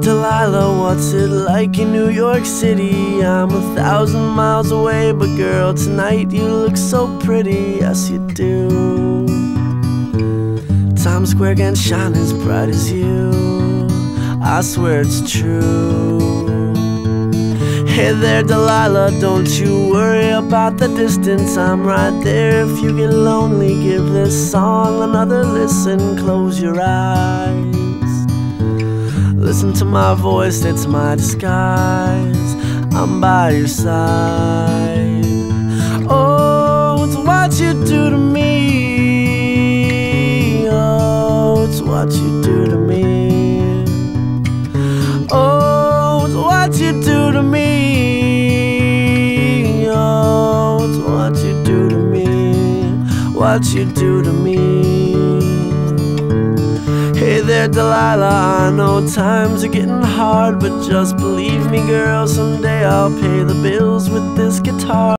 Delilah, what's it like in New York City? I'm 1,000 miles away, but girl, tonight you look so pretty. Yes, you do. Times Square can't shine as bright as you. I swear it's true. Hey there, Delilah, don't you worry about the distance. I'm right there if you get lonely. Give this song another listen. Close your eyes. Listen to my voice, it's my disguise. I'm by your side. Oh, it's what you do to me. Oh, it's what you do to me. Oh, it's what you do to me. Oh, it's what you do to me. What you do to me. Hey there, Delilah, I know times are getting hard, but just believe me, girl, someday I'll pay the bills with this guitar.